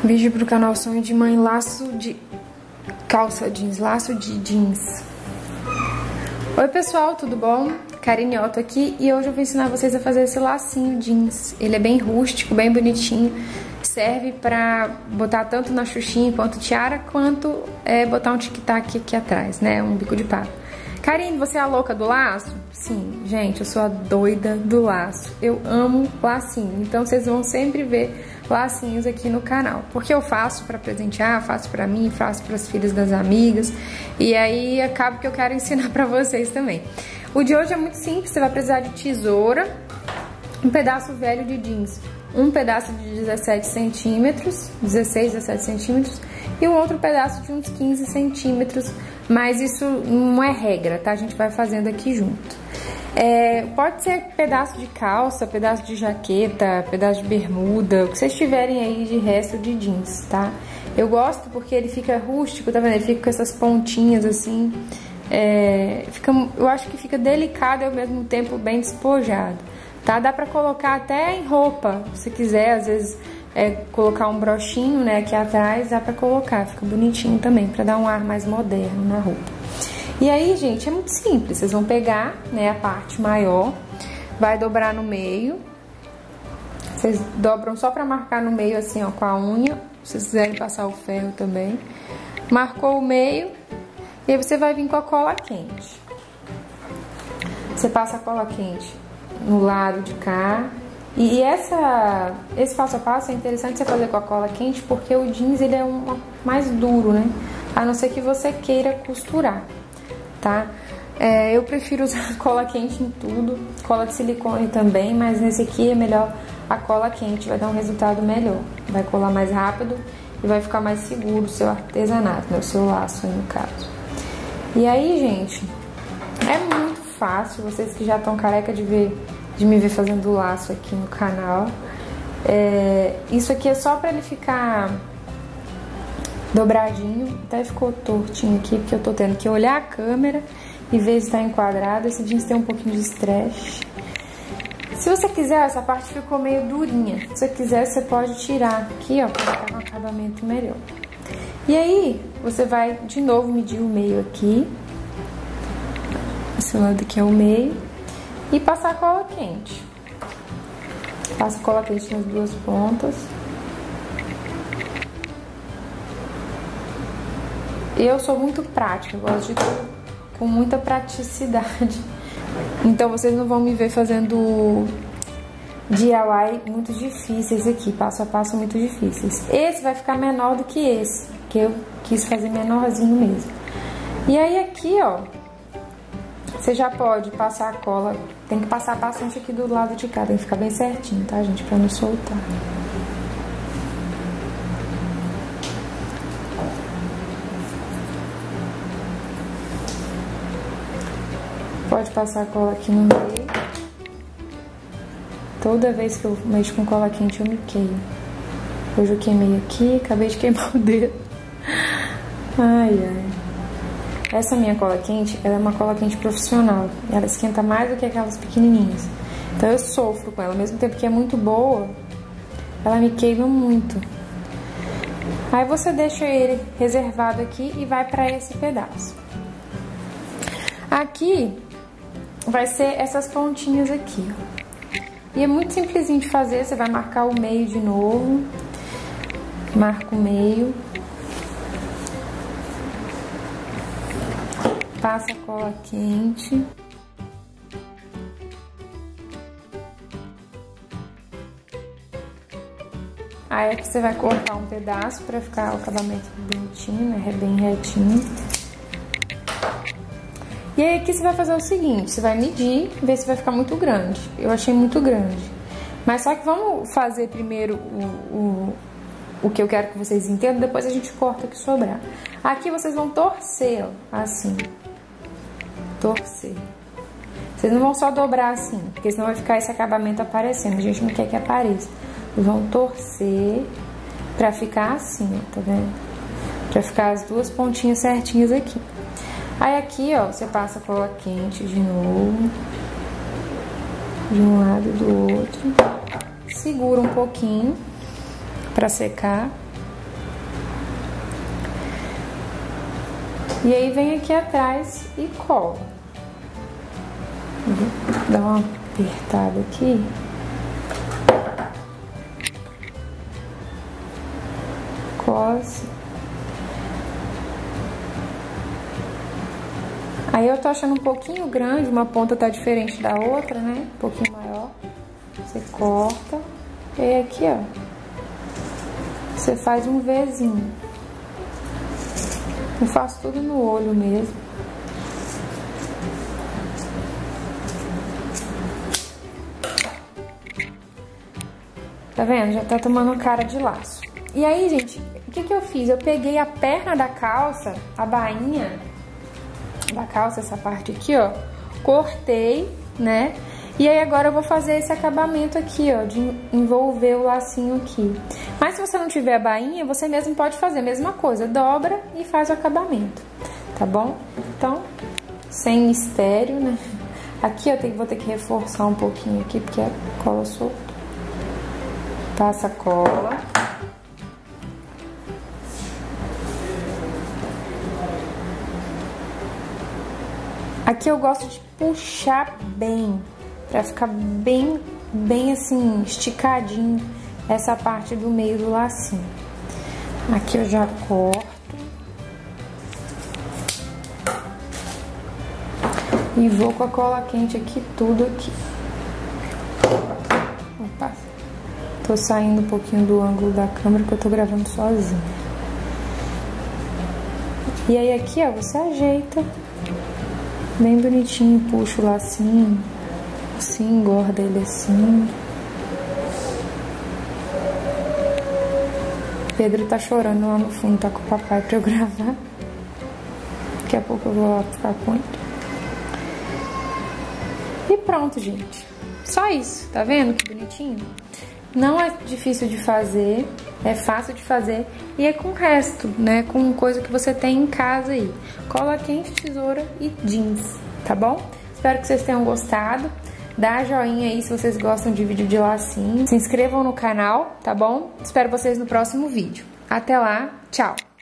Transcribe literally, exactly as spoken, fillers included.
Vídeo pro canal Sonho de Mãe, laço de calça jeans, laço de jeans. Oi pessoal, tudo bom? Karine Otto aqui e hoje eu vou ensinar vocês a fazer esse lacinho jeans. Ele é bem rústico, bem bonitinho, serve pra botar tanto na xuxinha quanto tiara, quanto é, botar um tic-tac aqui atrás, né, um bico de pato. Karine, você é a louca do laço? Sim, gente, eu sou a doida do laço. Eu amo lacinho, então vocês vão sempre ver lacinhos aqui no canal. Porque eu faço pra presentear, faço pra mim, faço pras filhas das amigas. E aí acaba que eu quero ensinar pra vocês também. O de hoje é muito simples, você vai precisar de tesoura, um pedaço velho de jeans, um pedaço de dezessete centímetros, dezesseis, dezessete centímetros, e um outro pedaço de uns quinze centímetros, mas isso não é regra, tá? A gente vai fazendo aqui junto. É, pode ser pedaço de calça, pedaço de jaqueta, pedaço de bermuda, o que vocês tiverem aí de resto de jeans, tá? Eu gosto porque ele fica rústico, tá vendo? Ele fica com essas pontinhas assim, é, fica, eu acho que fica delicado e ao mesmo tempo bem despojado, tá? Dá pra colocar até em roupa, se quiser, às vezes é, colocar um brochinho, né, aqui atrás, dá pra colocar, fica bonitinho também, pra dar um ar mais moderno na roupa. E aí, gente, é muito simples, vocês vão pegar, né, a parte maior, vai dobrar no meio, vocês dobram só pra marcar no meio assim, ó, com a unha, se vocês quiserem passar o ferro também. Marcou o meio, e aí você vai vir com a cola quente. Você passa a cola quente no lado de cá, e essa, esse passo a passo é interessante você fazer com a cola quente, porque o jeans ele é um mais duro, né, a não ser que você queira costurar. Tá? É, eu prefiro usar cola quente em tudo, cola de silicone também, mas nesse aqui é melhor a cola quente, vai dar um resultado melhor, vai colar mais rápido e vai ficar mais seguro o seu artesanato, né? O seu laço aí no caso. E aí, gente, é muito fácil, vocês que já estão careca de, ver, de me ver fazendo laço aqui no canal, é, isso aqui é só pra ele ficar dobradinho, até ficou tortinho aqui, porque eu tô tendo que olhar a câmera e ver se tá enquadrado. Esse jeans tem um pouquinho de stretch. Se você quiser, essa parte ficou meio durinha. Se você quiser, você pode tirar aqui, ó, pra ficar um acabamento melhor. E aí, você vai de novo medir o meio aqui. Esse lado aqui é o meio. E passar a cola quente. Passa a cola quente nas duas pontas. Eu sou muito prática, eu gosto de tudo com muita praticidade. Então vocês não vão me ver fazendo D I Y muito difíceis aqui, passo a passo muito difíceis. Esse vai ficar menor do que esse, que eu quis fazer menorzinho mesmo. E aí aqui, ó, você já pode passar a cola, tem que passar bastante aqui do lado de cá, tem que ficar bem certinho, tá, gente, pra não soltar. Pode passar a cola aqui no meio. Toda vez que eu mexo com cola quente eu me queimo. Hoje eu queimei aqui, acabei de queimar o dedo. Ai, ai. Essa minha cola quente, ela é uma cola quente profissional. Ela esquenta mais do que aquelas pequenininhas. Então eu sofro com ela. Ao mesmo tempo que é muito boa, ela me queima muito. Aí você deixa ele reservado aqui e vai pra esse pedaço. Aqui vai ser essas pontinhas aqui, ó. E é muito simplesinho de fazer, você vai marcar o meio de novo. Marca o meio. Passa a cola quente. Aí aqui você vai cortar um pedaço pra ficar o acabamento bonitinho, né, bem retinho. E aí aqui você vai fazer o seguinte, você vai medir, ver se vai ficar muito grande. Eu achei muito grande. Mas só que vamos fazer primeiro o, o, o que eu quero que vocês entendam, depois a gente corta o que sobrar. Aqui vocês vão torcer, ó, assim. Torcer. Vocês não vão só dobrar assim, porque senão vai ficar esse acabamento aparecendo. A gente não quer que apareça. Vocês vão torcer pra ficar assim, ó, tá vendo? Pra ficar as duas pontinhas certinhas aqui. Aí aqui, ó, você passa a cola quente de novo, de um lado e do outro, segura um pouquinho pra secar, E aí vem aqui atrás e cola. Vou dar uma apertada aqui. Cola assim. Aí eu tô achando um pouquinho grande, uma ponta tá diferente da outra, né? Um pouquinho maior. Você corta. E aí aqui, ó, você faz um Vzinho. Eu faço tudo no olho mesmo. Tá vendo? Já tá tomando cara de laço. E aí, gente, o que que eu fiz? Eu peguei a perna da calça, a bainha da calça, essa parte aqui, ó, cortei, né? E aí agora eu vou fazer esse acabamento aqui, ó, de envolver o lacinho aqui. Mas se você não tiver a bainha, você mesmo pode fazer a mesma coisa, dobra e faz o acabamento, tá bom? Então, sem mistério, né? Aqui eu tenho, vou ter que reforçar um pouquinho aqui, porque a cola solta. Passa a cola. Aqui eu gosto de puxar bem, pra ficar bem, bem assim, esticadinho essa parte do meio do lacinho. Aqui eu já corto. E vou com a cola quente aqui, tudo aqui. Opa, tô saindo um pouquinho do ângulo da câmera que eu tô gravando sozinha. E aí aqui, ó, você ajeita bem bonitinho, puxa o lacinho, assim, engorda ele assim. Pedro tá chorando lá no fundo, tá com o papai pra eu gravar. Daqui a pouco eu vou lá ficar com ele. E pronto, gente. Só isso, tá vendo que bonitinho? Não é difícil de fazer, é fácil de fazer e é com o resto, né? Com coisa que você tem em casa aí. Cola quente, tesoura e jeans, tá bom? Espero que vocês tenham gostado. Dá joinha aí se vocês gostam de vídeo de lacinho. Se inscrevam no canal, tá bom? Espero vocês no próximo vídeo. Até lá, tchau!